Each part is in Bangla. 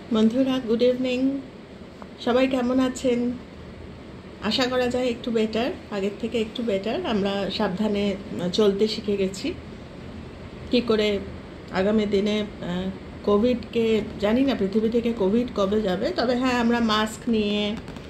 বন্ধুরা, গুড ইভিনিং। সবাই কেমন আছেন? আশা করা যায় একটু বেটার, আগের থেকে একটু বেটার। আমরা সাবধানে চলতে শিখে গেছি। কী করে আগামী দিনে কোভিডকে, জানি না পৃথিবী থেকে কোভিড কবে যাবে, তবে হ্যাঁ, আমরা মাস্ক নিয়ে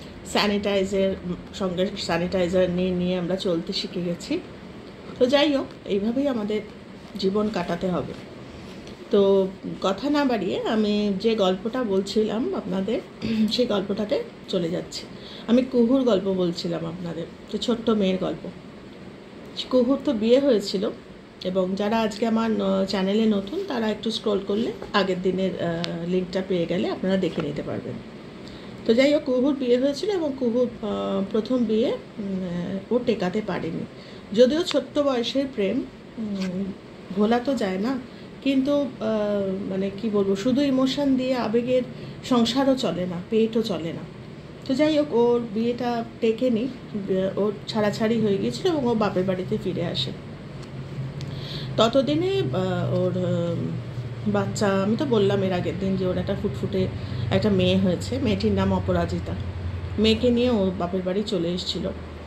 সঙ্গে স্যানিটাইজার নিয়ে আমরা চলতে শিখে গেছি। তো যাই হোক, এইভাবেই আমাদের জীবন কাটাতে হবে। তো কথা না বাড়িয়ে আমি যে গল্পটা বলছিলাম আপনাদের, সেই গল্পটাতে চলে যাচ্ছি। আমি কুহুর গল্প বলছিলাম আপনাদের, যে ছোট্ট মেয়ের গল্প। কুহুর তো বিয়ে হয়েছিল, এবং যারা আজকে আমার চ্যানেলে নতুন তারা একটু স্ক্রল করলে আগের দিনের লিঙ্কটা পেয়ে গেলে আপনারা দেখে নিতে পারবেন। তো যাই হোক, কুহুর বিয়ে হয়েছিল, এবং কুহুর প্রথম বিয়ে ও টেকাতে পারেনি। যদিও ছোট্ট বয়সের প্রেম ভোলা তো যায় না, কিন্তু মানে কি বলবো, শুধু ইমোশন দিয়ে আবেগের সংসারও চলে না, পেটও চলে না। তো যাই হোক, ওর বিয়েটা টেকেনি, ওর ছাড়াছাড়ি হয়ে গিয়েছিল, এবং ও বাপের বাড়িতে ফিরে আসে। ততদিনে ওর বাচ্চা, আমি তো বললাম এর আগের দিন যে ওর একটা ফুটফুটে একটা মেয়ে হয়েছে, মেয়েটির নাম অপরাজিতা। মেয়েকে নিয়ে ও বাপের বাড়ি চলে এসেছিল,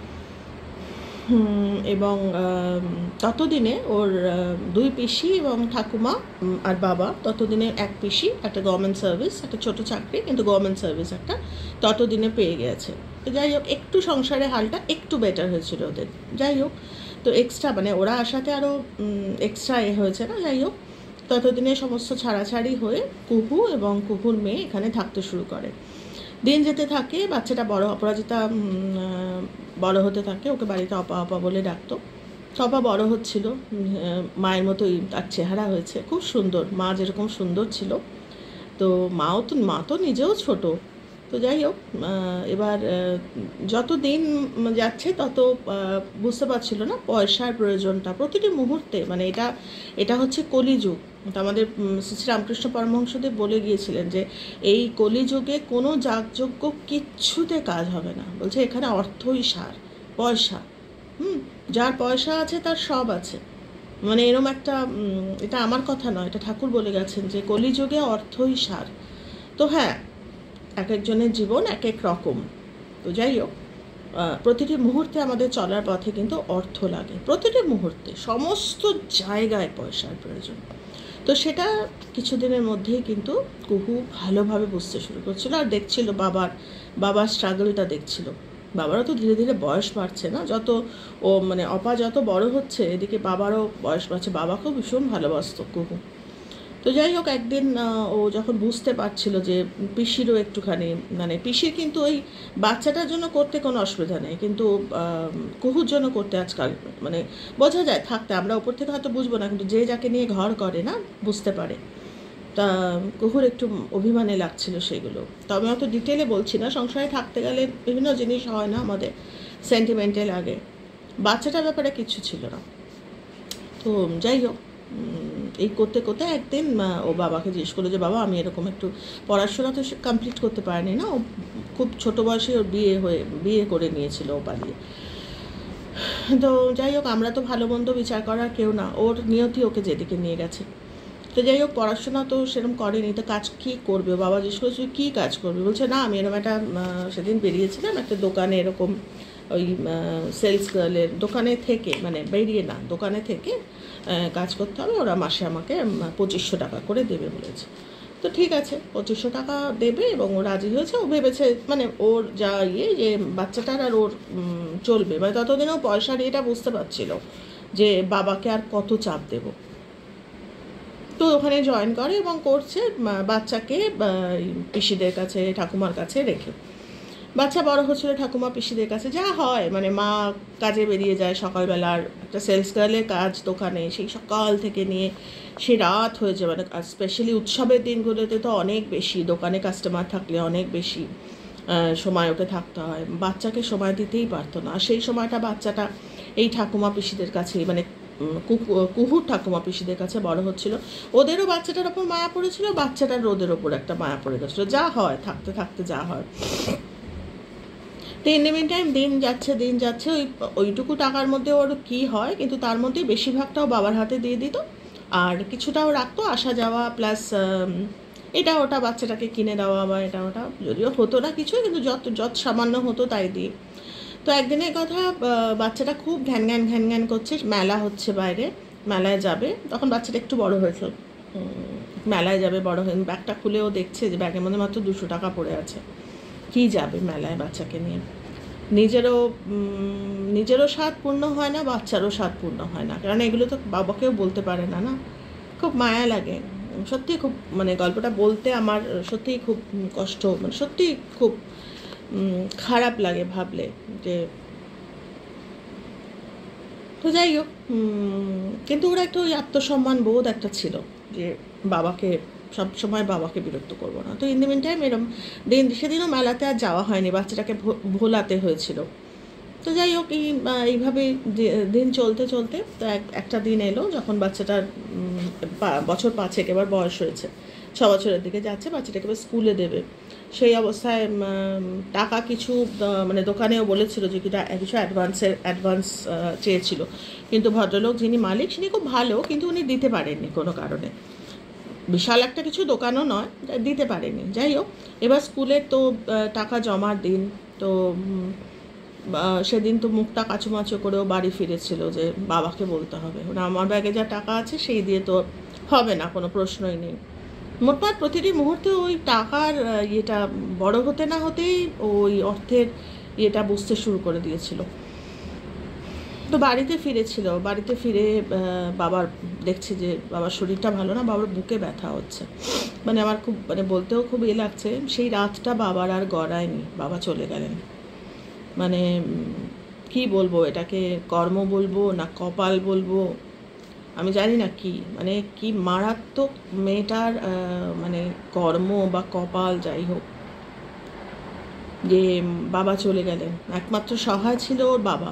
এবং ততদিনে ওর দুই পিসি এবং ঠাকুমা আর বাবা, ততদিনে এক পিসি একটা গভর্নমেন্ট সার্ভিস, একটা ছোটো চাকরি কিন্তু গভর্নমেন্ট সার্ভিস একটা ততদিনে পেয়ে গেছে। তো যাই হোক, একটু সংসারের হালটা একটু বেটার হয়েছিল ওদের। যাই হোক, তো এক্সট্রা মানে ওরা আসাতে আরও এক্সট্রা হয়েছে না। যাই হোক, ততদিনে সমস্ত ছাড়াছাড়ি হয়ে কুহু এবং কুহুর মেয়ে এখানে থাকতে শুরু করে। দিন যেতে থাকে, বাচ্চাটা বড়, অপরাজিতা বড় হতে থাকে, ওকে বাড়িতে অপা অপা বলে ডাকতো। অপা বড় হচ্ছিল, মায়ের মতোই তার চেহারা হয়েছে, খুব সুন্দর, মা যেরকম সুন্দর ছিল। তো মা তো নিজেও ছোট। তো যাই হোক, এবার যত দিন যাচ্ছে তত বুঝতে পারছিল না পয়সার প্রয়োজনটা প্রতিটি মুহূর্তে। মানে এটা হচ্ছে কলিযুগ। তো আমাদের শ্রী রামকৃষ্ণ পরমহংসদেব বলে গিয়েছিলেন যে এই কলিযুগে কোনো যাগযজ্ঞ কিচ্ছুতে কাজ হবে না। বলছে এখানে অর্থই সার, পয়সা। যার পয়সা আছে তার সব আছে। মানে এরম একটা, এটা আমার কথা নয়, এটা ঠাকুর বলে গেছেন যে কলিযুগে অর্থই সার। তো হ্যাঁ, এক একজনের জীবন এক এক রকম। তো যাই হোক, প্রতিটি মুহূর্তে আমাদের চলার পথে কিন্তু অর্থ লাগে, প্রতিটি মুহূর্তে সমস্ত জায়গায় পয়সার প্রয়োজন। তো সেটা কিছুদিনের মধ্যেই কিন্তু কুহু ভালোভাবে বুঝতে শুরু করছিল, আর দেখছিল বাবার স্ট্রাগলটা দেখছিল। বাবারও তো ধীরে ধীরে বয়স বাড়ছে না, যত ও মানে অপা যত বড় হচ্ছে, এদিকে বাবারও বয়স বাড়ছে। বাবাকেও ভীষণ ভালোবাসত কুহু। তো যাই হোক, একদিন ও যখন বুঝতে পারছিল যে পিসিরও একটুখানি, মানে পিসির কিন্তু ওই বাচ্চাটার জন্য করতে কোনো অসুবিধা নেই, কিন্তু কুহুর জন্য করতে আজকাল মানে বোঝা যায় থাকতে, আমরা ওপর থেকে হয়তো বুঝবো না, কিন্তু যে যাকে নিয়ে ঘর করে না বুঝতে পারে। তা কুহুর একটু অভিমানে লাগছিল সেগুলো। তো আমি অত ডিটেলে বলছি না, সংসারে থাকতে গেলে বিভিন্ন জিনিস হয় না, আমাদের সেন্টিমেন্টাল লাগে। বাচ্চাটার ব্যাপারে কিচ্ছু ছিল না। তো যাই হোক, এই করতে করতে একদিন ও বাবাকে জিজ্ঞেস করলো যে বাবা, আমি এরকম একটু, পড়াশোনা তো কমপ্লিট করতে পারেনি না, ও খুব ছোটো বয়সে ওর বিয়ে করে নিয়েছিল ও পালিয়ে। তো যাই হোক, আমরা তো ভালো মন্দ বিচার করার কেউ না, ওর নিয়তি ওকে যেদিকে নিয়ে গেছে। তো যাই হোক, পড়াশোনা তো সেরকম করেনি, তো কাজ কী করবে? বাবা জিজ্ঞেস করছে কী কাজ করবে? বলছে না, আমি এরকম একটা সেদিন বেরিয়েছিলাম একটা দোকানে, এরকম ওই সেলস গার্লের দোকানে থেকে, মানে বেরিয়ে না, দোকানে থেকে কাজ করতে হবে, ওরা মাসে আমাকে 2500 টাকা করে দেবে বলেছে। তো ঠিক আছে, 2500 টাকা দেবে, এবং ও রাজি হয়েছে। ও ভেবেছে মানে ওর যা যে বাচ্চাটার আর ওর চলবে, মানে ততদিনেও পয়সার এটা বুঝতে পারছিল যে বাবাকে আর কত চাপ দেব। তো ওখানে জয়েন করে এবং করছে, বাচ্চাকে পিসিদের কাছে, ঠাকুমার কাছে রেখে। বাচ্চা বড় হচ্ছিল ঠাকুমা পিসিদের কাছে, যা হয়, মানে মা কাজে বেরিয়ে যায় সকালবেলার, একটা সেলস গার্লের কাজ দোকানে, সেই সকাল থেকে নিয়ে সে রাত হয়ে যায়। মানে স্পেশালি উৎসবের দিনগুলোতে তো অনেক বেশি, দোকানে কাস্টমার থাকলে অনেক বেশি সময় ওকে থাকতে হয়। বাচ্চাকে সময় দিতেই পারতো না, আর সেই সময়টা বাচ্চাটা এই ঠাকুমা পিসিদের কাছে, মানে কুহুর ঠাকুমা পিসিদের কাছে বড় হচ্ছিল। ওদেরও বাচ্চাটার ওপর মায়া পড়েছিল, বাচ্চাটার ওদের ওপর একটা মায়া পড়ে গেছিলো, যা হয় থাকতে থাকতে যা হয়। তো ইন দ্য মিন টাইম দিন যাচ্ছে, ওইটুকু টাকার মধ্যে ওর কী হয়, কিন্তু তার মধ্যেই বেশিরভাগটাও বাবার হাতে দিয়ে দিত, আর কিছুটাও রাখতো আসা যাওয়া প্লাস এটা ওটা বাচ্চাটাকে কিনে দেওয়া বা এটা ওটা, যদিও হতো না কিছু, কিন্তু যত সামান্য হতো তাই দিয়ে। তো একদিনের কথা, বাচ্চাটা খুব ঘ্যান ঘ্যান ঘ্যান ঘ্যান করছে, মেলা হচ্ছে বাইরে, মেলায় যাবে, তখন বাচ্চাটা একটু বড় হয়েছে, মেলায় যাবে, বড় হয়ে ব্যাগটা খুলেও দেখছে যে ব্যাগের মধ্যে মাত্র 200 টাকা পড়ে আছে, কি যাবে মেলায় বাচ্চাকে নিয়ে। নিজেরও স্বাদ পূর্ণ হয় না, বাচ্চারও স্বাদ পূর্ণ হয় না, কারণ এগুলো তো বাবাকেও বলতে পারে না, না? খুব মায়া লাগে সত্যি, খুব মানে গল্পটা বলতে আমার সত্যিই খুব কষ্ট, মানে সত্যি খুব খারাপ লাগে ভাবলে যে, তো যাই হোক, কিন্তু ওরা একটা ওই আত্মসম্মান বোধ একটা ছিল যে বাবাকে সবসময় বাবাকে বিরক্ত করবো না। তো ইন দ্য মিন টাইম এরম সেদিনও মেলাতে আর যাওয়া হয়নি, বাচ্চাটাকে ভোলাতে হয়েছিল। তো যাই হোক, এইভাবে দিন চলতে চলতে তো একটা দিন এলো যখন বাচ্চাটার বছর 5 এবার বয়স হয়েছে, 6 বছরের দিকে যাচ্ছে, বাচ্চাটাকে এবার স্কুলে দেবে। সেই অবস্থায় টাকা কিছু মানে দোকানেও বলেছিল যে কিছু অ্যাডভান্স চেয়েছিল, কিন্তু ভদ্রলোক যিনি মালিক তিনি খুব ভালো, কিন্তু উনি দিতে পারেননি কোনো কারণে। বিশাল একটা কিছু দোকানও নয়, দিতে পারেনি। যাই হোক, এবার স্কুলের তো টাকা জমার দিন, তো সেদিন তো মুখটা কাচুমাচু করেও বাড়ি ফিরেছিল যে বাবাকে বলতে হবে, ওরা আমার ব্যাগে যা টাকা আছে সেই দিয়ে তো হবে না, কোনো প্রশ্নই নেই। মোটমাট প্রতিটি মুহূর্তে ওই টাকার ইয়েটা বড় হতে না হতেই ওই অর্থের ইয়েটা বুঝতে শুরু করে দিয়েছিল। তো বাড়িতে ফিরেছিল, বাড়িতে ফিরে বাবার দেখছে যে বাবার শরীরটা ভালো না, বাবার বুকে ব্যথা হচ্ছে, মানে আমার খুব মানে বলতেও খুব লাগছে, সেই রাতটা বাবার আর গড়ায়নি, বাবা চলে গেলেন। মানে কি বলবো, এটাকে কর্ম বলবো না কপাল বলবো আমি জানি না কি, মানে কি মারাত্মক মেয়েটার মানে কর্ম বা কপাল যাই হোক, যে বাবা চলে গেলেন, একমাত্র সহায় ছিল ওর বাবা।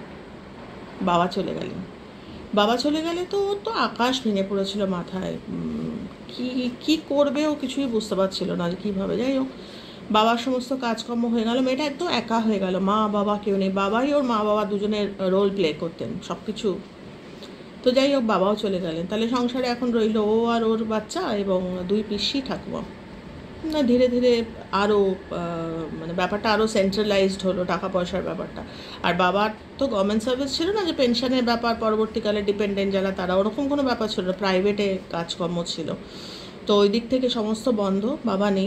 বাবা চলে গেলেন, বাবা চলে গেলে তো ওর তো আকাশ ভেঙে পড়েছিল মাথায়, কি কি করবে ও কিছুই বুঝতে পারছিল না যে কীভাবে। যাই হোক, বাবার সমস্ত কাজকর্ম হয়ে গেল, মেয়েটা একদম একা হয়ে গেল, মা বাবা কেউ নেই, বাবাই ওর মা বাবা দুজনের রোল প্লে করতেন সব কিছু। তো যাই হোক, বাবাও চলে গেলেন, তাহলে সংসারে এখন রইল ও আর ওর বাচ্চা এবং 2 পিসি ঠাকুমা। না ধীরে ধীরে আরও মানে ব্যাপারটা আরও সেন্ট্রালাইজড হলো, টাকা পয়সার ব্যাপারটা। আর বাবার তো গভর্নমেন্ট সার্ভিস ছিল না যে পেনশনের ব্যাপার, পরবর্তীকালে ডিপেন্ডেন্ট যারা তারা, ওরকম কোনো ব্যাপার ছিল না, প্রাইভেটে কাজকর্ম ছিল। তো ওই দিক থেকে সমস্ত বন্ধ, বাবা নেই,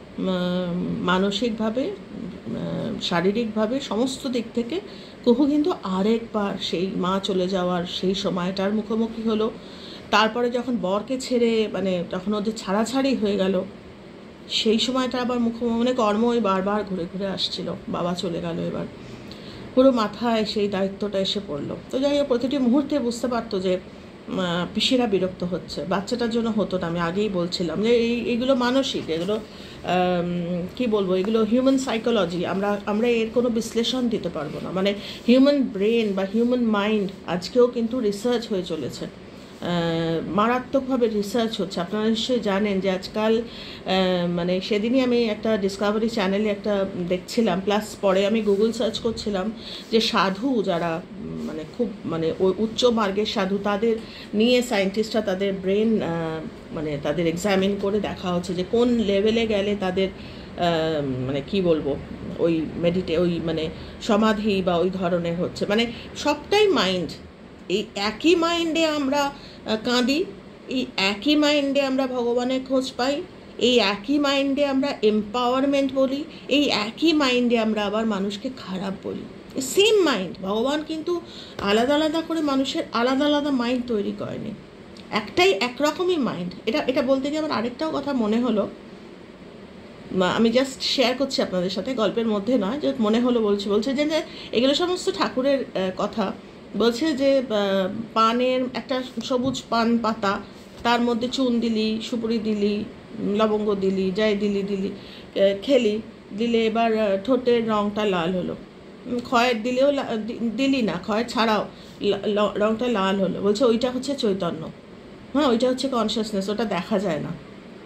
মানসিকভাবে শারীরিকভাবে সমস্ত দিক থেকে কুহু কিন্তু আরেকবার সেই মা চলে যাওয়ার সেই সময়টার মুখোমুখি হলো। তারপরে যখন বরকে ছেড়ে মানে যখন ওদের ছাড়াছাড়ি হয়ে গেল, সেই সময়টা আবার মানে কর্মই বারবার ঘুরে ঘুরে আসছিল, বাবা চলে গেল, এবার পুরো মাথায় সেই দায়িত্বটা এসে পড়লো। তো যাই হোক, প্রতিটি মুহূর্তে বুঝতে পারতো যে পিসিরা বিরক্ত হচ্ছে, বাচ্চাটার জন্য হতো না, আমি আগেই বলছিলাম যে এইগুলো মানসিক, এগুলো কি বলবো, এগুলো হিউম্যান সাইকোলজি, আমরা এর কোনো বিশ্লেষণ দিতে পারবো না। মানে হিউম্যান ব্রেন বা হিউম্যান মাইন্ড আজকেও কিন্তু রিসার্চ হয়ে চলেছে, মারাত্মকভাবে রিসার্চ হচ্ছে। আপনারা নিশ্চয়ই জানেন যে আজকাল মানে সেদিনই আমি একটা ডিসকভারি চ্যানেলে একটা দেখছিলাম, প্লাস পরে আমি গুগল সার্চ করছিলাম যে সাধু যারা মানে খুব মানে ওই উচ্চ মার্গের সাধু, তাদের নিয়ে সায়েন্টিস্টরা তাদের ব্রেন মানে তাদের এক্সামিন করে দেখা হচ্ছে যে কোন লেভেলে গেলে তাদের মানে কি বলবো ওই ওই মানে সমাধি বা ওই ধরনের হচ্ছে, মানে সবটাই মাইন্ড। এই একই মাইন্ডে আমরা কাঁদি, এই একই মাইন্ডে আমরা ভগবানের খোঁজ পাই, এই একই মাইন্ডে আমরা এম্পাওয়ারমেন্ট বলি, এই একই মাইন্ডে আমরা আবার মানুষকে খারাপ বলি। সেম মাইন্ড, ভগবান কিন্তু আলাদা আলাদা করে মানুষের আলাদা আলাদা মাইন্ড তৈরি করেনি, একটাই একরকমই মাইন্ড। এটা বলতে গিয়ে আমার আরেকটাও কথা মনে হলো, আমি জাস্ট শেয়ার করছি আপনাদের সাথে, গল্পের মধ্যে নয়, যে মনে হলো বলছে যে এগুলো সমস্ত ঠাকুরের কথা। বলছে যে পানের একটা সবুজ পান পাতা, তার মধ্যে চুন দিলি, সুপুরি দিলি, লবঙ্গ দিলি, যাই দিলি খেলি, দিলে এবার ঠোঁটের রঙটা লাল হলো, খয়ের দিলেও দিলি না, খয়ের ছাড়াও রঙটা লাল হলো। বলছে ওইটা হচ্ছে চৈতন্য, হ্যাঁ ওইটা হচ্ছে কনসিয়াসনেস, ওটা দেখা যায় না।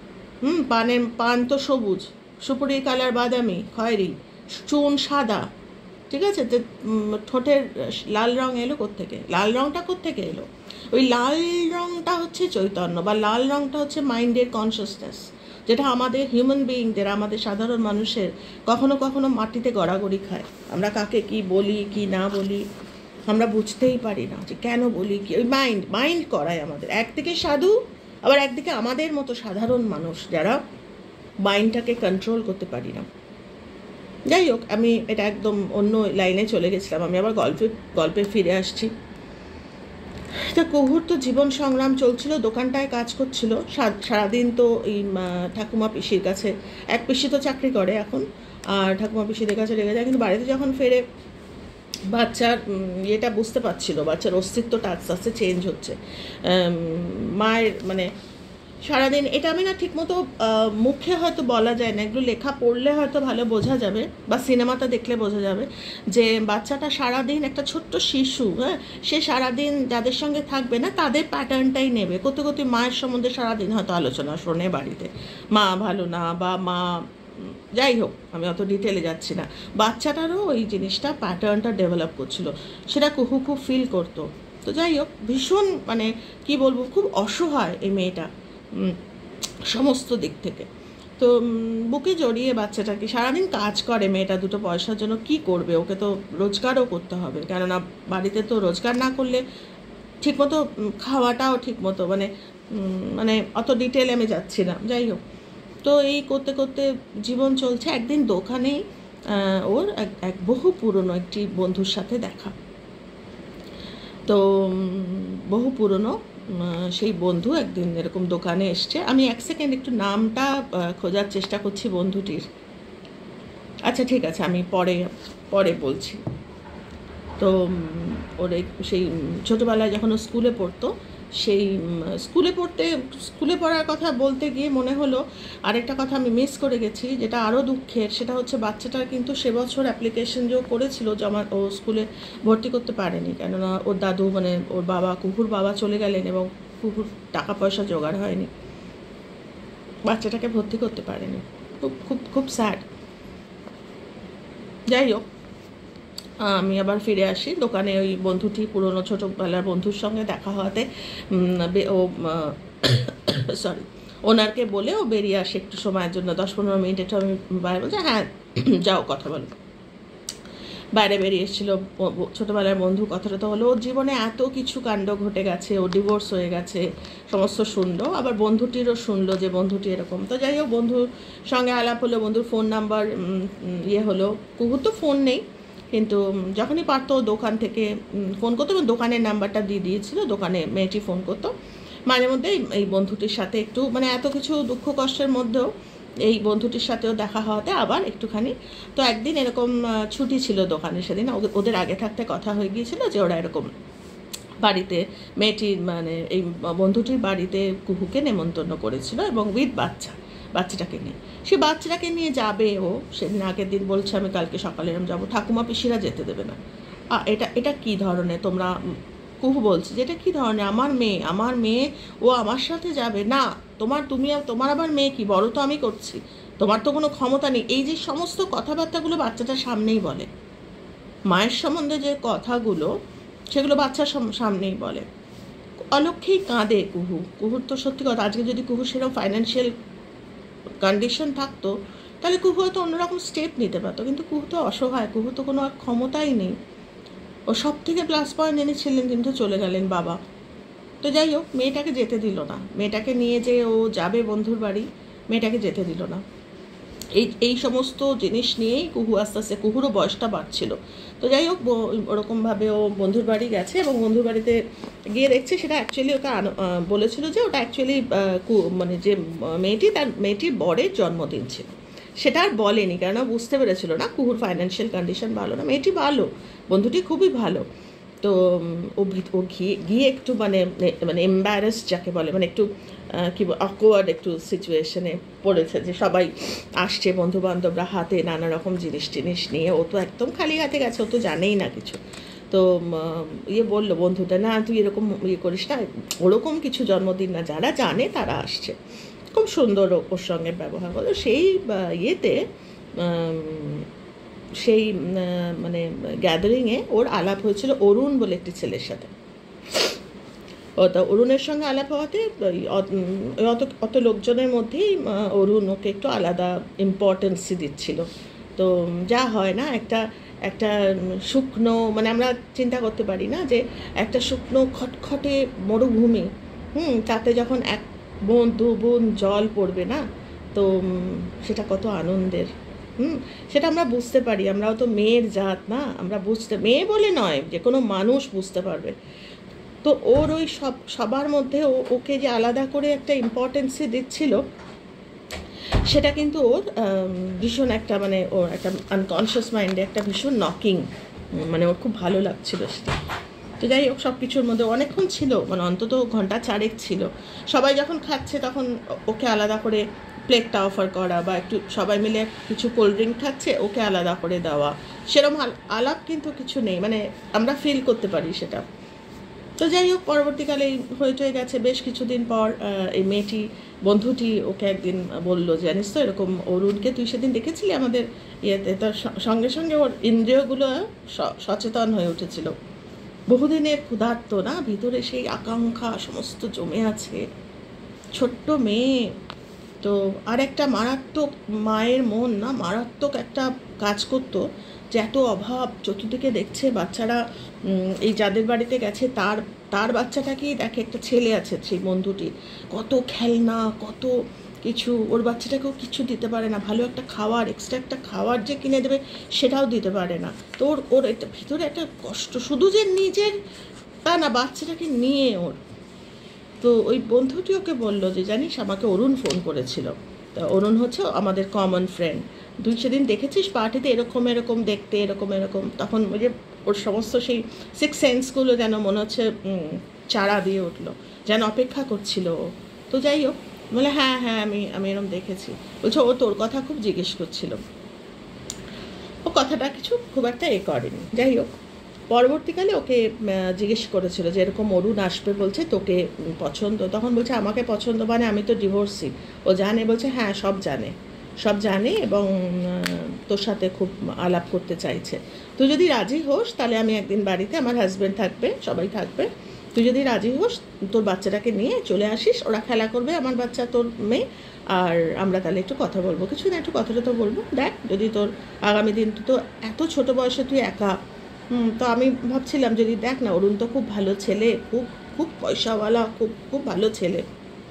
পান তো সবুজ, সুপুরির কালার বাদামি, খয়েরি, চুন সাদা, ঠিক আছে? তো ঠোঁটের লাল রং এলো কোত্থেকে? লাল রংটা কোত্থেকে এলো? ওই লাল রংটা হচ্ছে চৈতন্য, বা লাল রংটা হচ্ছে মাইন্ডের কনসিয়াসনেস। যেটা আমাদের হিউম্যান বিইংদের, আমাদের সাধারণ মানুষের কখনো কখনো মাটিতে গড়াগড়ি খায়। আমরা কাকে কি বলি কি না বলি আমরা বুঝতেই পারি না, যে কেন বলি কি। ওই মাইন্ড করায় আমাদের। একদিকে সাধু, আবার একদিকে আমাদের মতো সাধারণ মানুষ যারা মাইন্ডটাকে কন্ট্রোল করতে পারি না। যাই হোক, আমি এটা একদম অন্য লাইনে চলে গেছিলাম, আমি আবার গল্পে ফিরে আসছি। তা কুহুর তো জীবন সংগ্রাম চলছিল, দোকানটায় কাজ করছিল সারাদিন। তো এই ঠাকুমা পিসির কাছে, এক পিসি তো চাকরি করে এখন, আর ঠাকুমা পিসিদের কাছে লেগে যায়। কিন্তু বাড়িতে যখন ফেরে বাচ্চার এটা বুঝতে পারছিল, বাচ্চার অস্তিত্বটা আস্তে আস্তে চেঞ্জ হচ্ছে। মায়ের মানে সারাদিন, এটা আমি না ঠিকমতো মুখে হয়তো বলা যায় না, এগুলো লেখা পড়লে হয়তো ভালো বোঝা যাবে, বা সিনেমাটা দেখলে বোঝা যাবে, যে বাচ্চাটা সারাদিন একটা ছোট্ট শিশু, হ্যাঁ, সে সারাদিন যাদের সঙ্গে থাকবে না তাদের প্যাটার্নটাই নেবে। কত মায়ের সম্বন্ধে সারাদিন হয়তো আলোচনা শোনে বাড়িতে, মা ভালো না বা মা, যাই হোক আমি অত ডিটেলে যাচ্ছি না। বাচ্চাটারও ওই জিনিসটা প্যাটার্নটা ডেভেলপ করছিল, সেটা কুহু খুব ফিল করতো। তো যাই হোক, ভীষণ মানে কি বলবো, খুব অসহায় এই মেয়েটা সমস্ত দিক থেকে। তো বুকে জড়িয়ে বাচ্চাটাকে, সারাদিন কাজ করে মেয়েটা, দুটো পয়সার জন্য কি করবে, ওকে তো রোজগারও করতে হবে, কেননা বাড়িতে তো রোজগার না করলে ঠিকমতো খাওয়াটাও ঠিকমতো মানে মানে অত ডিটেলে আমি যাচ্ছি না। যাই হোক, তো এই করতে করতে জীবন চলছে। একদিন দোকানেই ওর এক বহু পুরনো একটি বন্ধুর সাথে দেখা। তো বহু পুরনো সেই বন্ধু একদিন এরকম দোকানে এসছে। আমি এক সেকেন্ড একটু নামটা খোঁজার চেষ্টা করছি বন্ধুটির। আচ্ছা ঠিক আছে, আমি পরে বলছি। তো ওর সেই ছোটোবেলায় যখন ও স্কুলে পড়তো, সেই স্কুলে পড়ার কথা বলতে গিয়ে মনে হলো আরেকটা কথা আমি মিস করে গেছি, যেটা আরও দুঃখের। সেটা হচ্ছে বাচ্চাটার কিন্তু সে বছর অ্যাপ্লিকেশন যে করেছিল জমা, ও স্কুলে ভর্তি করতে পারেনি, কেননা ওর দাদু মানে ওর বাবা, কুহুর বাবা চলে গেলেন এবং কুহুর টাকা পয়সা জোগাড় হয়নি, বাচ্চাটাকে ভর্তি করতে পারেনি। খুব খুব খুব স্যাড। যাই হোক, আমি আবার ফিরে আসি দোকানে। ওই বন্ধুটি, পুরনো ছোটোবেলার বন্ধুর সঙ্গে দেখা হওয়াতে ও সরি ওনারকে বলে ও বেরিয়ে আসে একটু সময়ের জন্য, 10-15 মিনিট। একটু আমি বাইরে বলছি, হ্যাঁ যাও কথা বলো। বাইরে বেরিয়ে এসেছিলো ছোটোবেলার বন্ধু। কথাটা তো হলো, ওর জীবনে এত কিছু কাণ্ড ঘটে গেছে, ও ডিভোর্স হয়ে গেছে, সমস্ত শুনলো। আবার বন্ধুটিরও শুনলো যে বন্ধুটি এরকম। তো যাই হোক, বন্ধুর সঙ্গে আলাপ হলো, বন্ধুর ফোন নাম্বার হলো। কুহুর তো ফোন নেই, কিন্তু যখনই পারতো দোকান থেকে ফোন করতো, এবং দোকানের নাম্বারটা দিয়ে দিয়েছিল, দোকানে মেয়েটি ফোন করতো মাঝে মধ্যে। এই বন্ধুটির সাথে একটু মানে এত কিছু দুঃখ কষ্টের মধ্যেও এই বন্ধুটির সাথেও দেখা হওয়াতে আবার একটুখানি। তো একদিন এরকম ছুটি ছিল দোকানে, সেদিন ওদের আগে থাকতে কথা হয়ে গিয়েছিল যে ওরা এরকম বাড়িতে মেয়েটির মানে এই বন্ধুটির বাড়িতে কুহুকে নেমন্তন্ন করেছিল, এবং উইথ বাচ্চাটাকে নিয়ে। সে বাচ্চাটাকে নিয়ে যাবে ও, সেদিন আগের দিন বলছে আমি কালকে সকালে এরম যাবো, ঠাকুমা পিসিরা যেতে দেবে না। এটা কী ধরনের তোমরা, কুহু বলছে যে এটা কী ধরনের, আমার মেয়ে ও আমার সাথে যাবে না, তোমার আবার মেয়ে কি, বড় তো আমি করছি, তোমার তো কোনো ক্ষমতা নেই। এই যে সমস্ত কথাবার্তাগুলো বাচ্চাটার সামনেই বলে, মায়ের সম্বন্ধে যে কথাগুলো সেগুলো বাচ্চার সামনেই বলে। অলক্ষেই কাঁদে কুহুর তো সত্যি কথা। আজকে যদি কুহুর সেরকম ফাইন্যান্সিয়াল কন্ডিশন থাকতো, তাহলে কুহু হয়তো অন্যরকম স্টেপ নিতে পারতো, কিন্তু কুহু তো অসহায়, কুহু তো কোনো আর ক্ষমতাই নেই। ও সব থেকে প্লাস পয়েন্ট এনেছিলেন, কিন্তু চলে গেলেন বাবা। তো যাই হোক, মেয়েটাকে যেতে দিল না, মেয়েটাকে নিয়ে যে ও যাবে বন্ধুর বাড়ি, মেয়েটাকে যেতে দিল না। এই সমস্ত জিনিস নিয়েই কুহু আস্তে আস্তে, কুহুরও বয়সটা বাড়ছিল। তো যাই হোক, ওরকমভাবে ও বন্ধুর বাড়ি গেছে, এবং বন্ধুর বাড়িতে গিয়ে দেখছে সেটা অ্যাকচুয়ালি ওকে বলেছিল যে ওটা অ্যাকচুয়ালি মানে যে মেয়েটির বরের জন্মদিন ছিল। সেটা আর বলেনি, কেননা বুঝতে পেরেছিল না কুহুর ফাইন্যান্সিয়াল কন্ডিশন ভালো না। মেয়েটি ভালো, বন্ধুটি খুবই ভালো। তো ও গিয়ে একটু মানে এম্বারাস যাকে বলে, মানে একটু কি অকওয়ার্ড একটু সিচুয়েশনে পড়েছে, যে সবাই আসছে বন্ধুবান্ধবরা হাতে নানা রকম জিনিস নিয়ে। ও তো একদম খালি হাতে গেছে, ও তো জানেই না কিছু। তো বললো বন্ধুটা, না তুই এরকম করিস না, ওরকম কিছু জন্মদিন না, যারা জানে তারা আসছে। খুব সুন্দর ওর সঙ্গে ব্যবহার করলো। সেই ইয়েতে সেই মানে গ্যাদারিংয়ে ওর আলাপ হয়েছিল অরুণ বলে একটি ছেলের সাথে। তা অরুণের সঙ্গে আলাপ হওয়াতে অত অত লোকজনের মধ্যেই অরুণ ওকে একটু আলাদা ইম্পর্টেন্সই দিচ্ছিল। তো যা হয় না, একটা একটা শুকনো, মানে আমরা চিন্তা করতে পারি না যে একটা শুকনো খটখটে মরুভূমি, তাতে যখন এক বুঁদ দু বুঁদ জল পড়বে না, তো সেটা কত আনন্দের। সেটা আমরা বুঝতে পারি, আমরাও তো মেয়ের জাত না, আমরা মেয়ে বলে নয়, যে কোনো মানুষ বুঝতে পারবে। তো ওর ওই সবার মধ্যে ওকে যে আলাদা করে একটা ইম্পর্টেন্সই দিচ্ছিল, সেটা কিন্তু ওর ভীষণ একটা, মানে ওর একটা আনকনশিয়াস মাইন্ডে একটা ভীষণ নকিং, মানে ওর খুব ভালো লাগছিল সেটা। তো যাই হোক, সব কিছুর মধ্যে অনেকক্ষণ ছিল, মানে অন্তত ঘন্টা 4 ছিল। সবাই যখন খাচ্ছে তখন ওকে আলাদা করে প্লেটটা অফার করা, বা একটু সবাই মিলে কিছু কোল্ড ড্রিঙ্ক খাচ্ছে, ওকে আলাদা করে দেওয়া, সেরকম আলাপ কিন্তু কিছু নেই, মানে আমরা ফিল করতে পারি সেটা। তো যাই হোক, পরবর্তীকালে হয়ে গেছে বেশ কিছুদিন পর এই মেয়েটি, বন্ধুটি ওকে একদিন বললো, জানিস তো এরকম অরুণকে তুই সেদিন দেখেছিলি আমাদের ইয়েতে। তার সঙ্গে সঙ্গে ওর ইন্দ্রিয়গুলো সচেতন হয়ে উঠেছিল। বহুদিনের ক্ষুধার্ত না, ভিতরে সেই আকাঙ্ক্ষা সমস্ত জমে আছে, ছোট্ট মেয়ে। তো আর একটা মারাত্মক, মায়ের মন না মারাত্মক একটা কাজ করতো, যে এত অভাব চতুর্দিকে দেখছে, বাচ্চারা এই যাদের বাড়িতে গেছে তার বাচ্চাটাকেই দেখে, একটা ছেলে আছে সেই বন্ধুটি, কত খেলনা, কত কিছু, ওর বাচ্চাটাকেও কিছু দিতে পারে না, ভালো একটা খাওয়ার, এক্সট্রা একটা খাওয়ার যে কিনে দেবে সেটাও দিতে পারে না। তো ওর একটা ভিতরে একটা কষ্ট, শুধু যে নিজের তা না, বাচ্চাটাকে নিয়ে ওর। তো ওই বন্ধুটি ওকে বললো যে জানিস, আমাকে অরুণ ফোন করেছিল। তা অরুণ হচ্ছে আমাদের কমন ফ্রেন্ড, তুই সেদিন দেখেছিস পার্টিতে এরকম এরকম দেখতে, এরকম এরকম। তখন ওই যে ওর সমস্ত সেই 6 সেন্সগুলো যেন মনে হচ্ছে চারা দিয়ে উঠলো, যেন অপেক্ষা করছিল। তো যাই হোক, বলে হ্যাঁ হ্যাঁ আমি এরকম দেখেছি। বলছে ও তোর কথা খুব জিজ্ঞেস করছিল, ও কথাটা কিছু খুব একটা করেনি। যাই হোক, পরবর্তীকালে ওকে জিজ্ঞেস করেছিল যে এরকম অরুণ আসবে, বলছে তোকে পছন্দ। তখন বলছে আমাকে পছন্দ মানে আমি তো ডিভোর্সি। ও জানে? বলছে হ্যাঁ সব জানে এবং তোর সাথে খুব আলাপ করতে চাইছে। তুই যদি রাজি হোস তাহলে আমি একদিন বাড়িতে, আমার হাজব্যান্ড থাকবে, সবাই থাকবে, তুই যদি রাজি হোস তোর বাচ্চাটাকে নিয়ে চলে আসিস, ওরা খেলা করবে, আমার বাচ্চা তোর মেয়ে, আর আমরা তাহলে একটু কথা বলবো, কিছু না একটু কথাটা তো বলবো। দেখ যদি তোর আগামী দিন, তুই তো এত ছোটো বয়সে তুই একা, তো আমি ভাবছিলাম যদি, দেখ না অরুণ তো খুব ভালো ছেলে, খুব খুব পয়সাওয়ালা, খুব খুব ভালো ছেলে।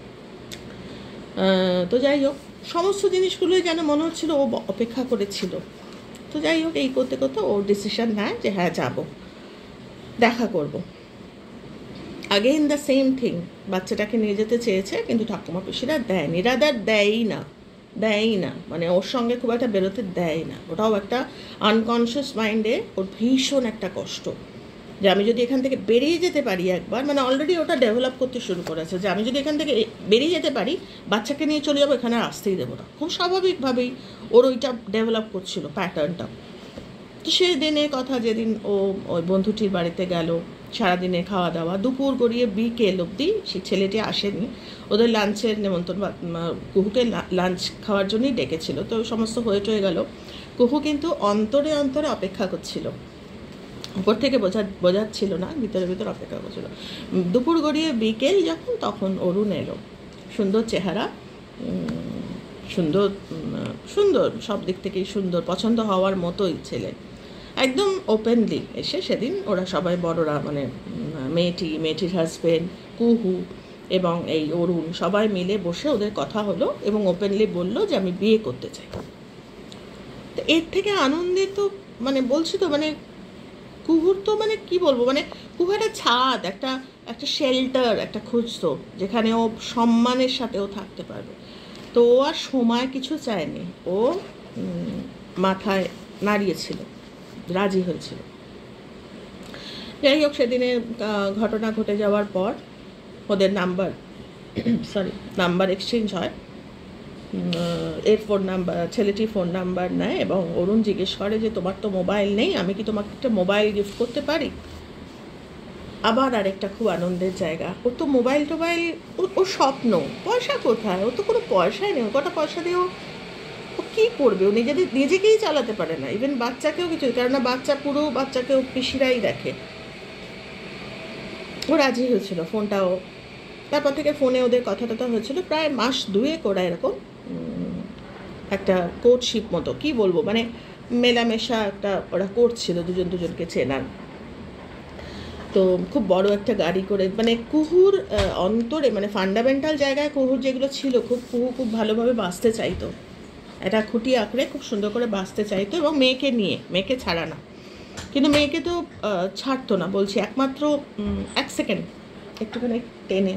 তো যাই হোক, সমস্ত জিনিসগুলোই যেন মনে হচ্ছিল ও অপেক্ষা করেছিল। তো যাই হোক, এই করতে করতে ও ডিসিশন নেয় যে হ্যাঁ যাব, দেখা করব। আগেইন দ্য সেম থিং, বাচ্চাটাকে নিয়ে যেতে চেয়েছে, কিন্তু ঠাকুমা পিসিরা দেয়নি, রাদার দেয়ই না, মানে ওর সঙ্গে খুব একটা বেরোতে দেয় না। ওটাও একটা আনকনশিয়াস মাইন্ডে ওর ভীষণ একটা কষ্ট, যে আমি যদি এখান থেকে বেরিয়ে যেতে পারি একবার, মানে অলরেডি ওটা ডেভেলপ করতে শুরু করেছে, যে আমি যদি এখান থেকে বেরিয়ে যেতে পারি, বাচ্চাকে নিয়ে চলে যাবো, এখানে আর আসতেই দেবো না। খুব স্বাভাবিকভাবেই ওর ওইটা ডেভেলপ করছিল প্যাটার্নটা। তো সেই দিনের কথা, যেদিন ও ওই বন্ধুটির বাড়িতে গেল, সারাদিনে খাওয়া দাওয়া, দুপুর গড়িয়ে বিকেল অবধি সেই ছেলেটি আসেনি। ওদের লাঞ্চের নেমন্তন্ন, কুহুকে লাঞ্চ খাওয়ার জন্যই ডেকেছিল। তো সমস্ত হয়ে গেল, কুহু কিন্তু অন্তরে অন্তরে অপেক্ষা করছিল, উপর থেকে বোঝাচ্ছিল না, ভিতরে অপেক্ষা করছিল। দুপুর গড়িয়ে বিকেল যখন, তখন অরুণ এলো, সুন্দর চেহারা, সুন্দর সব দিক থেকেই সুন্দর, পছন্দ হওয়ার মতোই ছেলে, একদম ওপেনলি এসে সেদিন ওরা সবাই বড়রা, মানে মেয়েটির হাজব্যান্ড, কুহু এবং এই অরুণ সবাই মিলে বসে ওদের কথা হলো, এবং ওপেনলি বললো যে আমি বিয়ে করতে চাই। তো এর থেকে আনন্দে তো, মানে বলছি তো, মানে কুহুর তো, মানে কি বলবো, মানে কুহু একটা ছাদ, একটা শেল্টার একটা খুঁজতো, যেখানে ও সম্মানের সাথেও থাকতে পারবে। তো ও আর সময় কিছু চায়নি, ও মাথায় নাড়িয়েছিল, রাজি হয়েছিল। যাই হোক, সেদিনের ঘটনা ঘটে যাওয়ার পর ওদের নাম্বার এক্সচেঞ্জ হয়। এর ফোন নাম্বার, ছেলেটির ফোন নাম্বার নেয়, এবং অরুণ জিজ্ঞেস করে যে তোমার তো মোবাইল নেই, আমি কি তোমাকে একটা মোবাইল গিফট করতে পারি? আবার আরেকটা খুব আনন্দের জায়গা, ওর তো মোবাইল টোবাইল, ওর স্বপ্ন, পয়সা কোথায়, ও তো কোনো পয়সাই নেই, কটা পয়সা দিয়ে ও কী করবে? ও নিজেকেই চালাতে পারে না, ইভেন বাচ্চাকেও কিছু, কেননা বাচ্চাকেও পিসিরাই দেখে। ও রাজি হয়েছিল, ফোনটাও তারপর থেকে ফোনে ওদের কথা টথা হয়েছিল, প্রায় মাস 2 ওরা এরকম একটা কোর্টশিপ মতো, কি বলবো, মানে মেলামেশা একটা ওরা করছিল, দুজন দুজনকে চেনার। তো খুব বড় একটা গাড়ি করে, মানে কুহুর অন্তরে, মানে ফান্ডামেন্টাল জায়গায় কুহুর যেগুলো ছিল, কুহু খুব ভালোভাবে বাঁচতে চাইতো, একটা খুঁটি আঁকড়ে খুব সুন্দর করে বাঁচতে চাইতো, এবং মেয়েকে নিয়ে, মেয়েকে ছাড়া না। কিন্তু মেয়েকে তো ছাড়তো না, বলছি একমাত্র 1 সেকেন্ড একটুখানি টেনে,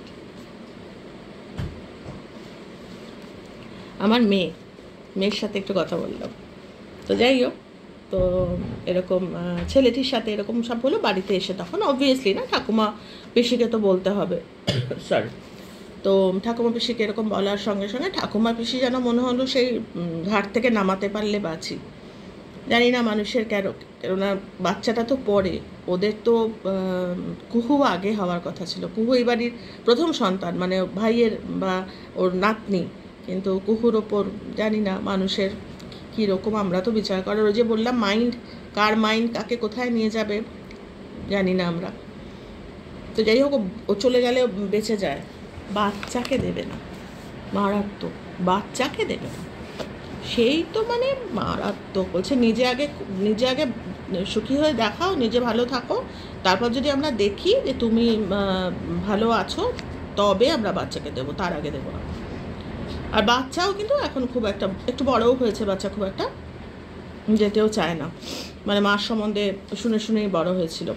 আমার মেয়ের সাথে একটু কথা বললাম। তো যাই হোক, তো এরকম ছেলেটির সাথে এরকম সব হলো বাড়িতে এসে, তখন অবভিয়াসলি না, ঠাকুমা পিসিকে তো বলতে হবে, সরি। তো ঠাকুমা পিসিকে এরকম বলার সঙ্গে সঙ্গে ঠাকুমা পিসি যেন মনে হলো সেই ঘাট থেকে নামাতে পারলে বাঁচি। জানি না মানুষের কেননা বাচ্চাটা তো পরে, ওদের তো কুহু আগে হওয়ার কথা ছিল, কুহু এই বাড়ির প্রথম সন্তান, মানে ভাইয়ের বা ওর নাতনি, কিন্তু কুহুর ওপর জানি না মানুষের কীরকম, আমরা তো বিচার করার, ওই যে বললাম মাইন্ড, কার মাইন্ড কাকে কোথায় নিয়ে যাবে জানি না আমরা। তো যাই হোক, ও চলে গেলে বেঁচে যায়, বাচ্চাকে দেবে না, মারাত্মক, বাচ্চাকে দেবে না, সেই তো মানে মারাত্মক। বলছে নিজে আগে সুখী হয়ে দেখাও, নিজে ভালো থাকো, তারপর যদি আমরা দেখি যে তুমি ভালো আছো তবে আমরা বাচ্চাকে দেবো, তার আগে দেবো না। আর বাচ্চাও কিন্তু এখন খুব একটা, একটু বড়ও হয়েছে বাচ্চা, খুব একটা যেতেও চায় না, মানে মার সম্বন্ধে শুনে শুনেই বড় হয়েছিল।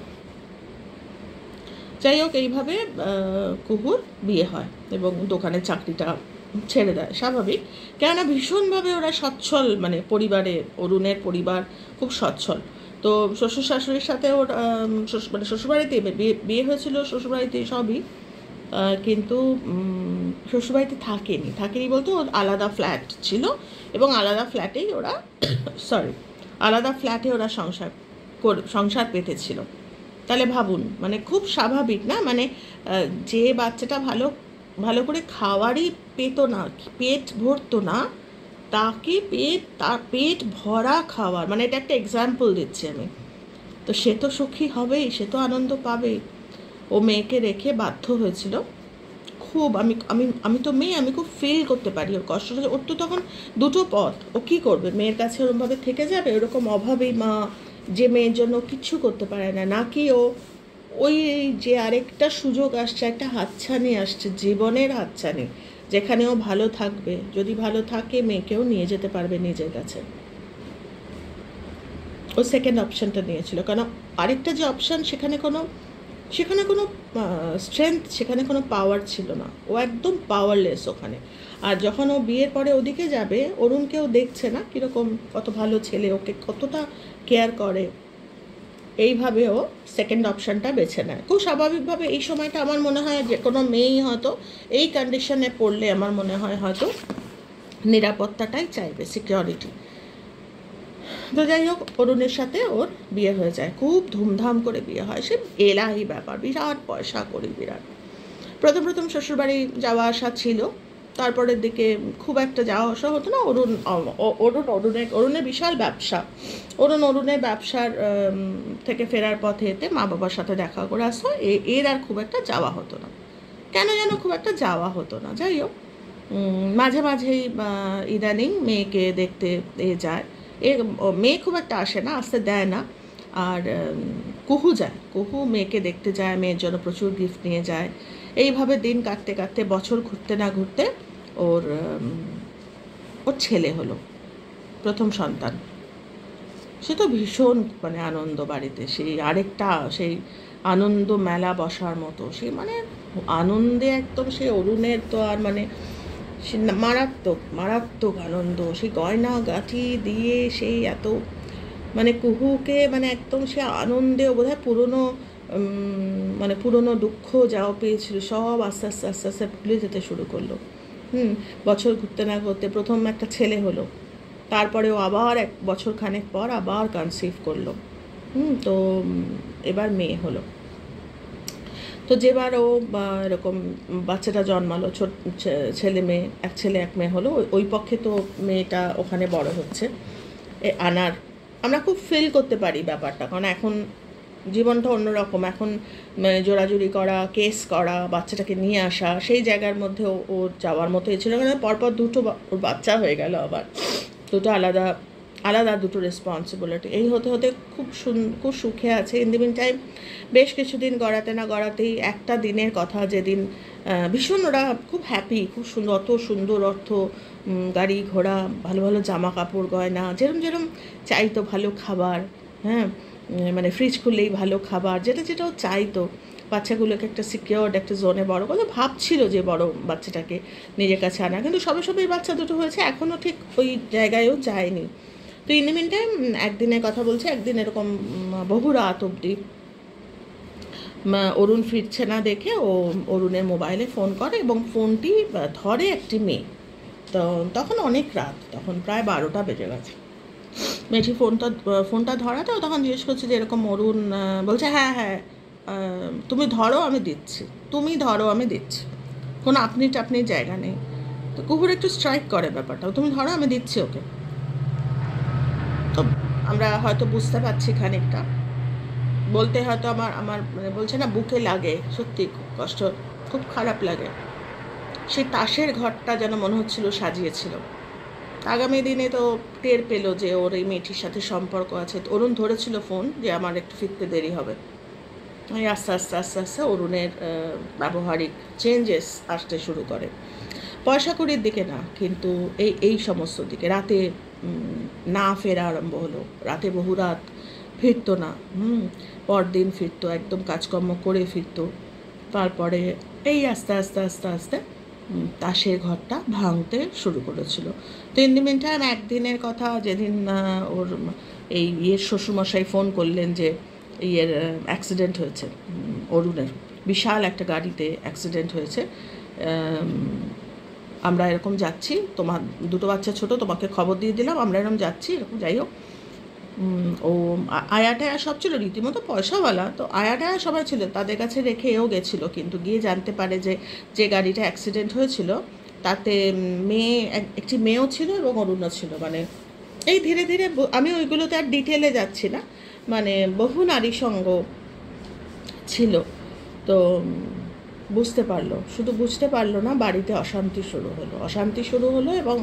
যাই হোক, এইভাবে কুহুর বিয়ে হয় এবং দোকানের চাকরিটা ছেড়ে দেয়, স্বাভাবিক, কেননা ভীষণভাবে ওরা সচ্ছল, মানে পরিবারে, অরুণের পরিবার খুব সচ্ছল। তো শ্বশুর শাশুড়ির সাথে ওর মানে শ্বশুরবাড়িতে বিয়ে হয়েছিল, শ্বশুরবাড়িতে সবই, কিন্তু শ্বশুরবাড়িতে থাকেনি বলতে ওর আলাদা ফ্ল্যাট ছিল, এবং আলাদা ফ্ল্যাটেই ওরা আলাদা ফ্ল্যাটে ওরা সংসার পেতেছিল। তাহলে ভাবুন, মানে খুব স্বাভাবিক না, মানে যে বাচ্চাটা ভালো করে খাওয়ারই পেত না, পেট ভরতো না, তাকে তার পেট ভরা খাওয়ার, মানে এটা একটা এক্সাম্পল দিচ্ছি আমি, তো সে তো সুখী হবেই, সে তো আনন্দ পাবেই। ও মেয়েকে রেখে বাধ্য হয়েছিল খুব, আমি তো মেয়ে, আমি খুব ফিল করতে পারি ওর কষ্টটা। ওর তো তখন দুটো পথ, ও কী করবে, মেয়ের কাছে ওরমভাবে থেকে যাবে ওরকম অভাবী মা, যে মেয়ের জন্য কিচ্ছু করতে পারে না, নাকি ওই যে আরেকটা সুযোগ আসছে, একটা হাতছানি আসছে, জীবনের হাতছানি, যেখানে ও ভালো থাকবে, যদি ভালো থাকে মেয়েকেও নিয়ে যেতে পারবে নিজের কাছে। ও সেকেন্ড অপশানটা নিয়েছিল, কারণ আরেকটা যে অপশান, সেখানে কোনো স্ট্রেংথ, সেখানে কোনো পাওয়ার ছিল না, ও একদম পাওয়ারলেস ওখানে। আর যখন ও বিয়ের পরে ওদিকে যাবে, অরুণকেও দেখছে না কীরকম, কত ভালো ছেলে, ওকে কতটা কেয়ার করে, এইভাবে ও সেকেন্ড অপশানটা বেছে নেয় খুব স্বাভাবিকভাবে। এই সময়টা আমার মনে হয় যে কোনো মেয়েই হয়তো এই কন্ডিশনে পড়লে আমার মনে হয় হয়তো নিরাপত্তাটাই চাইবে, সিকিউরিটি। তো যাই হোক, অরুণের সাথে ওর বিয়ে হয়ে যায়, খুব ধুমধাম করে বিয়ে হয়, সে এলাহি ব্যাপার, বিরাট পয়সা করি, বিরাট। প্রথম শ্বশুরবাড়ি যাওয়া আসা ছিল, তারপরের দিকে খুব একটা যাওয়া আসা হতো না। অরুণের বিশাল ব্যবসা, অরুণের ব্যবসার থেকে ফেরার পথে এতে মা বাবার সাথে দেখা করে আসতো, এর আর খুব একটা যাওয়া হতো না, কেন যেন খুব একটা যাওয়া হতো না। যাই হোক, মাঝে মাঝেই ইদানিং মেয়েকে দেখতে যায়, মেয়ে খুব একটা আসে না, আসতে দেয় না। আর কুহু মেয়েকে দেখতে যায়, মেয়ের জন্য প্রচুর গিফট নিয়ে যায়। এইভাবে দিন কাটতে কাটতে, বছর ঘুরতে না ঘুরতে ওর ছেলে হলো, প্রথম সন্তান। সে তো ভীষণ মানে আনন্দ বাড়িতে, সেই আনন্দ মেলা বসার মতো, সে মানে আনন্দে একদম, সে অরুণের তো আর মানে সে মারাত্মক আনন্দ, সেই গয়না গাঁঠি দিয়ে সেই এত, মানে কুহুকে মানে একদম সে আনন্দেও বোধহয় পুরনো দুঃখ যাও পেয়েছিল সব আস্তে আস্তে ভুলে যেতে শুরু করলো। বছর ঘুরতে না ঘুরতে প্রথম একটা ছেলে হলো, তারপরেও আবার 1 বছর খানেক পর আবার কনসিভ করলো। তো এবার মেয়ে হলো। তো যেবার ও এরকম বাচ্চাটা জন্মালো, ছেলে মেয়ে, 1 ছেলে 1 মেয়ে হলো, ওই পক্ষে তো মেয়েটা ওখানে বড় হচ্ছে, আমরা খুব ফিল করতে পারি ব্যাপারটা, কারণ এখন জীবনটা অন্যরকম এখন। মানে জোরাজুরি করা, কেস করা, বাচ্চাটাকে নিয়ে আসা, সেই জায়গার মধ্যে ওর যাওয়ার মতো ছিল না। পরপর দুটো ওর বাচ্চা হয়ে গেল আবার, দুটো আলাদা আলাদা দুটো রেসপন্সিবিলিটি। এই হতে হতে খুব সুখে আছে। ইন দি মিন টাইম বেশ কিছুদিন গড়াতে না গড়াতেই একটা দিনের কথা, যেদিন ভীষণ ওরা খুব হ্যাপি, খুব সুন্দর, অত সুন্দর অর্থ, গাড়ি ঘোড়া, ভালো ভালো জামা কাপড় গয়না, যেরম যেরম চাইতো, ভালো খাবার, হ্যাঁ, মানে ফ্রিজ খুললেই ভালো খাবার, যেটা যেটা ও চাইতো। বাচ্চাগুলোকে একটা সিকিওর্ড একটা জোনে বড় করে ভাবছিল যে বড় বাচ্চাটাকে নিজের কাছে আনা, কিন্তু সবে সবেই বাচ্চা দুটো হয়েছে, এখনও ঠিক ওই জায়গায়ও যায়নি। তো ইন দ্য মিন টাইম একদিনের কথা বলছে, একদিন এরকম বহু রাত অবধি অরুণ ফিরছে না দেখে ও অরুণের মোবাইলে ফোন করে, এবং ফোনটি ধরে একটি মেয়ে। তো তখন অনেক রাত, তখন প্রায় 12টা বেজে গেছে। মেয়েটি ফোনটা ধরাতে ও তখন জিজ্ঞেস করছে যে এরকম অরুণ, বলছে হ্যাঁ হ্যাঁ তুমি ধরো আমি দিচ্ছি, তুমি ধরো আমি দিচ্ছি, কোনো আপনি টাপনির জায়গা নেই। তো কুকুর একটু স্ট্রাইক করে ব্যাপারটা, তুমি ধরো আমি দিচ্ছি ওকে। তো আমরা হয়তো বুঝতে পারছি খানিকটা, বলতে হয়তো আমার আমার মানে বলছে না, বুকে লাগে, সত্যি খুব কষ্ট, খুব খারাপ লাগে। সেই তাসের ঘরটা যেন মনে হচ্ছিল সাজিয়েছিল। আগামী দিনে তো টের পেলো যে ওর এই মেয়েটির সাথে সম্পর্ক আছে। তো অরুণ ধরেছিল ফোন যে আমার একটু ফিরতে দেরি হবে। এই আস্তে আস্তে আস্তে আস্তে অরুণের ব্যবহারিক চেঞ্জেস আসতে শুরু করে। পয়সা কড়ির দিকে না, কিন্তু এই সমস্ত দিকে। রাতে না ফেরা আরম্ভ হলো, রাতে বহু রাত ফিরতো না, পরদিন ফিরতো, একদম কাজকর্ম করে ফিরতো। তারপরে এই আস্তে আস্তে আস্তে আস্তে তাসের ঘরটা ভাঙতে শুরু করেছিল। তো ইন দি মিন টাইম একদিনের কথা, যেদিন ওর এই শ্বশুরমশাই ফোন করলেন যে অ্যাক্সিডেন্ট হয়েছে, অরুণের বিশাল একটা গাড়িতে অ্যাক্সিডেন্ট হয়েছে, আমরা এরকম যাচ্ছি, তোমার দুটো বাচ্চা ছোট, তোমাকে খবর দিয়ে দিলাম, আমরা এরকম যাচ্ছি, এরকম যাই হোক। ও আয়াটায়া সব ছিল, রীতিমতো পয়সাওয়ালা, তো আয়াটায়া সবাই ছিল, তাদের কাছে রেখে এও গেছিলো। কিন্তু গিয়ে জানতে পারে যে গাড়িটা অ্যাক্সিডেন্ট হয়েছিল তাতে একটি মেয়েও ছিল এবং অরুণও ছিল। মানে এই ধীরে ধীরে, আমি ওইগুলোতে আর ডিটেলে যাচ্ছি না, মানে বহু নারী সঙ্গ ছিল। তো শুধু বুঝতে পারলো না, বাড়িতে অশান্তি শুরু হলো এবং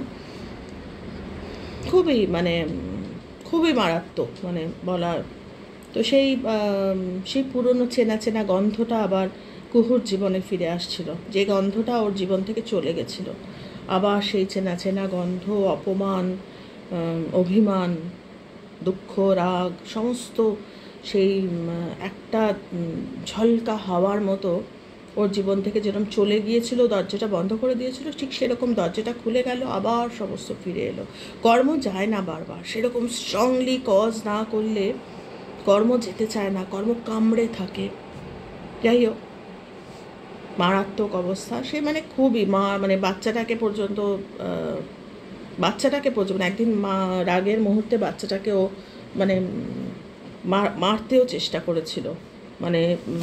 খুবই মারাত্মক, মানে বলা। তো সেই পুরনো চেনা গন্ধটা আবার কুহুর জীবনে ফিরে আসছিল, যে গন্ধটা ওর জীবন থেকে চলে গেছিল। আবার সেই চেনা গন্ধ, অপমান, অভিমান, দুঃখ, রাগ, সমস্ত সেই একটা ঝলকা হাওয়ার মতো ওর জীবন থেকে যেরকম চলে গিয়েছিল, দরজাটা বন্ধ করে দিয়েছিল, ঠিক সেরকম দরজাটা খুলে গেল, আবার সমস্ত ফিরে এলো। কর্ম যায় না বারবার, সেরকম স্ট্রংলি কজ না করলে কর্ম যেতে চায় না, কর্ম কামড়ে থাকে। যাই হোক, মারাত্মক অবস্থা। সে মানে খুবই মানে বাচ্চাটাকে পর্যন্ত একদিন রাগের মুহূর্তে বাচ্চাটাকেও মানে মারতেও চেষ্টা করেছিল। মানে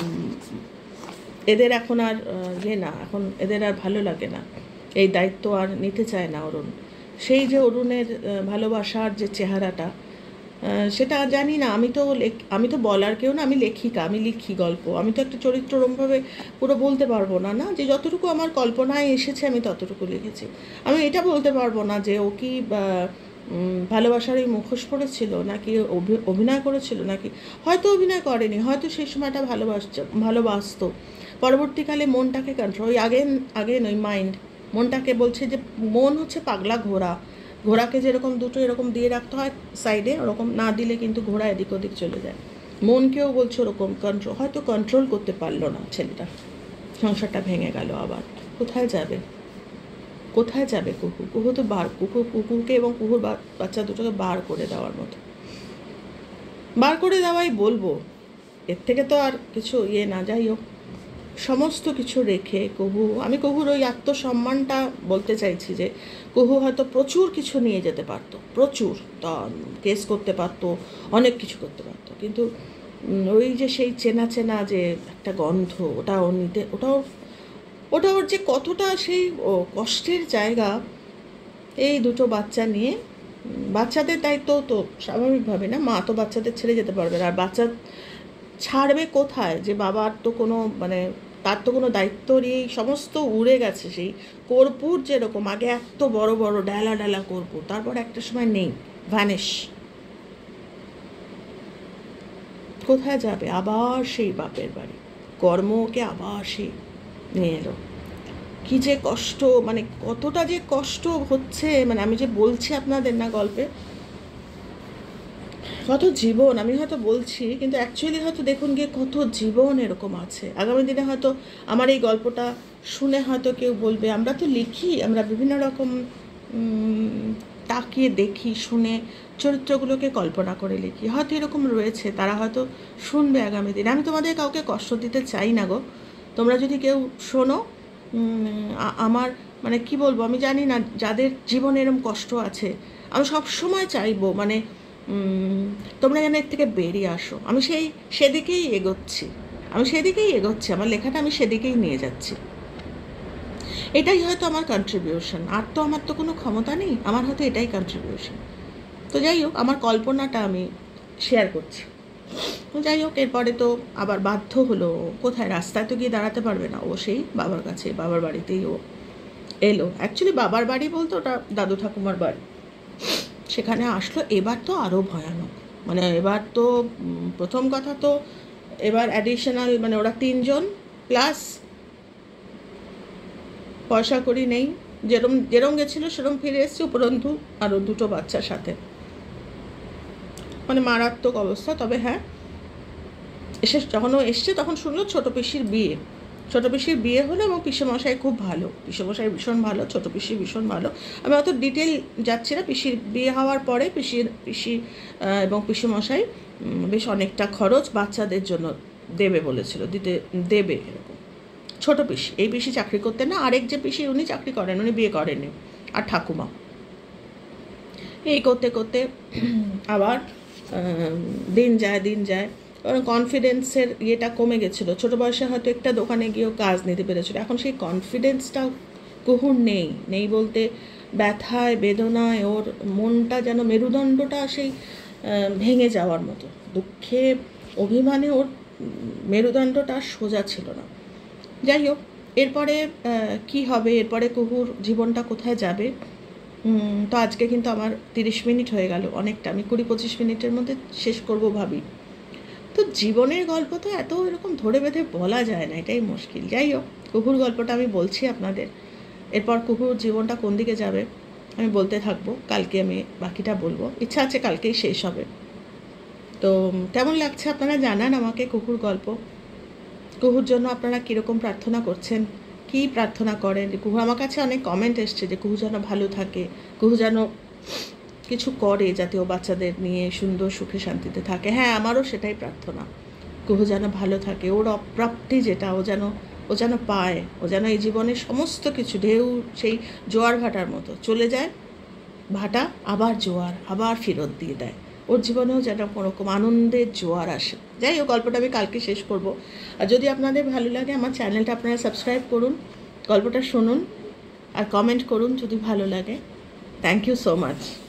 এদের এখন আর না, এখন এদের আর ভালো লাগে না, এই দায়িত্ব আর নিতে চায় না অরুণ। সেই যে অরুণের ভালোবাসার যে চেহারাটা, সেটা জানি না, আমি তো বলার কেউ না, আমি লেখিকা, আমি লিখি গল্প, আমি তো একটা চরিত্র ওরমভাবে পুরো বলতে পারবো না, যে যতটুকু আমার কল্পনায় এসেছে আমি ততটুকু লিখেছি। আমি এটা বলতে পারবো না যে ও কি ভালোবাসার এই মুখোশ পড়েছিল, নাকি অভিনয় করেছিল, নাকি হয়তো অভিনয় করেনি, হয়তো সেই সময়টা ভালোবাসতো। পরবর্তীকালে মনটাকে কন্ট্রোল, আগে ওই মাইন্ড মনটাকে বলছে যে মন হচ্ছে পাগলা ঘোড়াকে যেরকম দুটো এরকম দিয়ে রাখতে হয় সাইডে, ওরকম না দিলে কিন্তু ঘোড়া এদিক ওদিক চলে যায়। মনকেও বলছে ওরকম হয়তো কন্ট্রোল করতে পারলো না ছেলেটা, সংসারটা ভেঙে গেল। আবার কোথায় যাবে কুহু তো কুকুরকে এবং কুকুর বাচ্চা দুটোকে বার করে দেওয়াই বলবো, এর থেকে তো আর কিছু না। যাই হোক, সমস্ত কিছু রেখে আমি কুহুর ওই আত্মসম্মানটা বলতে চাইছি, যে কুহু হয়তো প্রচুর কিছু নিয়ে যেতে পারতো, প্রচুর কেস করতে পারতো, অনেক কিছু করতে পারতো, কিন্তু ওই যে সেই চেনা যে একটা গন্ধ, ওটা ওর যে কতটা সেই কষ্টের জায়গা। এই দুটো বাচ্চা নিয়ে, বাচ্চাদের দায়িত্ব তো স্বাভাবিকভাবে না, মা তো বাচ্চাদের ছেড়ে যেতে পারবে না, আর ছাড়বে কোথায়, যে বাবার তো কোনো মানে তার তো কোনো দায়িত্ব নেই, সমস্ত উড়ে গেছে। সেই কর্পূর যেরকম আগে এত বড় বড় ডালা ডালা কর্পূর, তারপর একটা সময় নেই, ভ্যানিশ। কোথায় যাবে? আবার সেই বাপের বাড়ি, কর্মকে আবার সেই নিয়ে এলো। কি যে কষ্ট, মানে কতটা যে কষ্ট হচ্ছে, মানে আমি যে বলছি আপনাদের না গল্পে, কত জীবন আমি হয়তো বলছি, কিন্তু অ্যাকচুয়ালি হয়তো দেখুন গিয়ে কত জীবন এরকম আছে। আগামী দিনে হয়তো আমার এই গল্পটা শুনে হয়তো কেউ বলবে, আমরা তো লিখি, আমরা বিভিন্ন রকম তাকিয়ে দেখি, শুনে চরিত্রগুলোকে কল্পনা করে লিখি, হয়তো এরকম রয়েছে, তারা হয়তো শুনবে আগামী দিনে। আমি তোমাদের কাউকে কষ্ট দিতে চাই না গো। তোমরা যদি কেউ শোনো, আমার মানে কি বলবো, আমি জানি না যাদের জীবনে এরকম কষ্ট আছে, আমি সবসময় চাইবো মানে তোমরা যেন এর থেকে বেরিয়ে আসো। আমি সেদিকেই এগোচ্ছি, আমার লেখাটা আমি সেদিকেই নিয়ে যাচ্ছি। এটাই হয়তো আমার কন্ট্রিবিউশন, আর তো আমার তো কোনো ক্ষমতা নেই, আমার হয়তো এটাই কন্ট্রিবিউশন। তো যাই হোক, আমার কল্পনাটা আমি শেয়ার করছি। তো যাই হোক, এরপরে তো আবার বাধ্য হলো, কোথায়, রাস্তায় তো গিয়ে দাঁড়াতে পারবে না, ও সেই বাবার কাছে, বাবার বাড়িতেই ও এলো। অ্যাকচুয়ালি বাবার বাড়ি বলতে ওটা দাদু ঠাকুমার বাড়ি, সেখানে আসলো। এবার তো আরও ভয়ানক, মানে এবার তো প্রথম কথা তো এবার অ্যাডিশনাল, মানে ওরা 3 জন প্লাস পয়সা করি নেই, যেরম গেছিলো সেরম ফিরে এসছে, উপরন্তু আরও 2টো বাচ্চার সাথে, মানে মারাত্মক অবস্থা। তবে হ্যাঁ, যখন ও এসছে তখন শুনলো ছোটো পিসির বিয়ে হলো, এবং পিসেমশাই খুব ভালো, পিসেমশাই ভীষণ ভালো, ছোটো পিসি ভীষণ ভালো। আমি অত ডিটেল যাচ্ছি না। পিসির বিয়ে হওয়ার পরে পিসি এবং পিসেমশাই বেশ অনেকটা খরচ বাচ্চাদের জন্য দেবে বলেছিল, দেবে এরকম। ছোটো পিসি, এই পিসি চাকরি করতেন না, আরেক যে পিসি উনি চাকরি করেন, উনি বিয়ে করেননি, আর ঠাকুমা। এই করতে করতে আবার দিন যায়, কনফিডেন্সের ইয়েটা কমে গেছিলো। ছোটো বয়সে হয়তো একটা দোকানে গিয়েও কাজ নিতে পেরেছিল, এখন সেই কনফিডেন্সটাও কুহুর নেই বলতে, ব্যথায় বেদনায় ওর মনটা যেন মেরুদণ্ডটা সেই ভেঙে যাওয়ার মতো, দুঃখে অভিমানে ওর মেরুদণ্ডটা সোজা ছিল না। যাই হোক, এরপরে কি হবে, এরপরে কুহুর জীবনটা কোথায় যাবে, তো আজকে কিন্তু আমার 30 মিনিট হয়ে গেল, অনেকটা। আমি 20-25 মিনিটের মধ্যে শেষ করব ভাবি। তো জীবনের গল্প তো এত এরকম ধরে বেঁধে বলা যায় না, এটাই মুশকিল। যাই হোক, কুকুর গল্পটা আমি বলছি আপনাদের, এরপর কুকুর জীবনটা কোন দিকে যাবে আমি বলতে থাকবো, কালকে আমি বাকিটা বলবো, ইচ্ছা আছে কালকেই শেষ হবে। তো কেমন লাগছে আপনারা জানান আমাকে কুকুর গল্প। কুহুর জন্য আপনারা কীরকম প্রার্থনা করছেন, কী প্রার্থনা করেন? কুহু, আমার কাছে অনেক কমেন্ট এসছে যে কুহু যেন ভালো থাকে, কুহু যেন কিছু করে যাতে ও বাচ্চাদের নিয়ে সুন্দর সুখে শান্তিতে থাকে। হ্যাঁ, আমারও সেটাই প্রার্থনা, কুহু যেন ভালো থাকে, ওর অপ্রাপ্তি যেটা ও যেন পায়, ও যেন এই জীবনের সমস্ত কিছু ঢেউ সেই জোয়ার ভাটার মতো চলে যায়, ভাটা আবার জোয়ার আবার ফেরত দিয়ে দেয়, ওর জীবনেও যেন কোনোরকম আনন্দের জোয়ার আসে। যাই হোক, গল্পটা আমি কালকে শেষ করব। আর যদি আপনাদের ভালো লাগে আমার চ্যানেলটা আপনারা সাবস্ক্রাইব করুন, গল্পটা শুনুন আর কমেন্ট করুন যদি ভালো লাগে। Thank you so much.